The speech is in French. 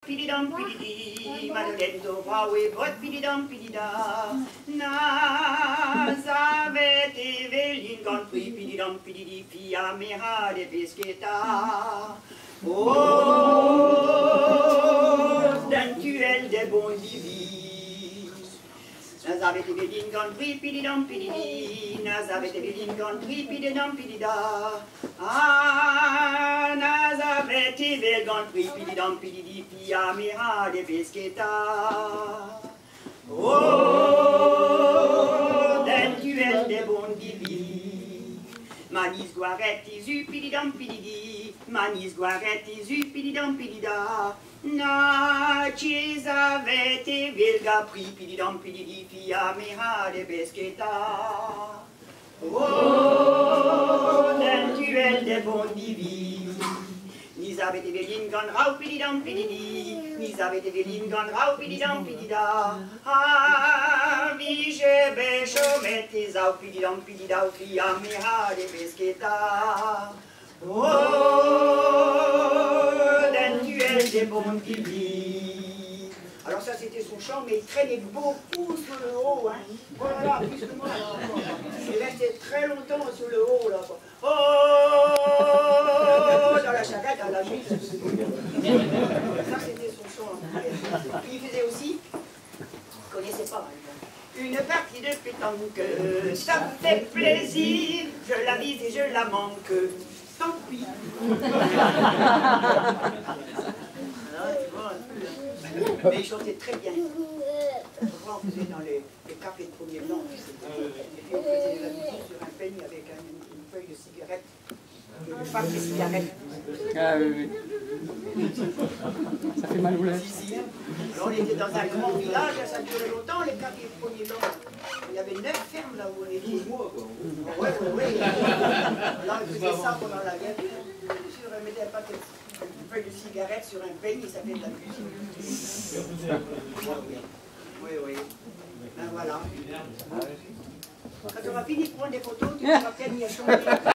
pididam pididi, Madeleine d'Obraoué, bot pididam pidida, Nazareth Eveline, Gantry, pididam pididi, Fia Mera de Pesqueta. Oh, d'un tuel des bons divis. Nazareth Eveline, Gantry, pididam pididi, Nazareth Eveline, Gantry, pididam pidida. Ah, Nazareth Eveline, Gantry, pididam pididi, Fia Mera de Pesqueta. Oh, d'un duel des bons divis. Manis guaret isu pididam pididi, Manis guaret isu pididam pidida. Na cesavete velga pri pididam pididi, Fia Mera de Pesqueta. Oh, d'un duel des bons divis. Nisabet Eveline gone rau pididam pididi, Nisabet Eveline gone rau pididam pidida. Ah, vige becho mettez au pididam pidida, Fia Mera de Pesqueta. Oh, d'un duel des bons divis. Alors ça c'était son chant, mais il traînait beaucoup sur le haut, hein. Voilà, plus que moi. Il restait très longtemps sur le haut, là. Oh, dans la charrette, à la mise. Ça c'était son chant. Puis il faisait aussi, je connaissais pas mal. Une partie de pétanque, ça me fait plaisir, je la vise et je la manque. Tant pis. Mais il chantait très bien. On faisait dans les cafés de premier blanc. Et puis on faisait de la musique sur un peigne avec une feuille de cigarette. Et le pack de cigarette. Ah oui, oui. Ça fait mal aux lèvres. Alors on était dans un grand village, ça durait longtemps, les cafés de premier blanc. Il y avait 9 fermes là où on était. 12 mois quoi. Ouais. Là on faisait ça pendant la guerre. On mettait un paquet une feuille de cigarette sur un peigne et ça fait de la musique. Oui. Ben voilà. Quand on va finir de prendre des photos, tu vas peut-être m'y chanter.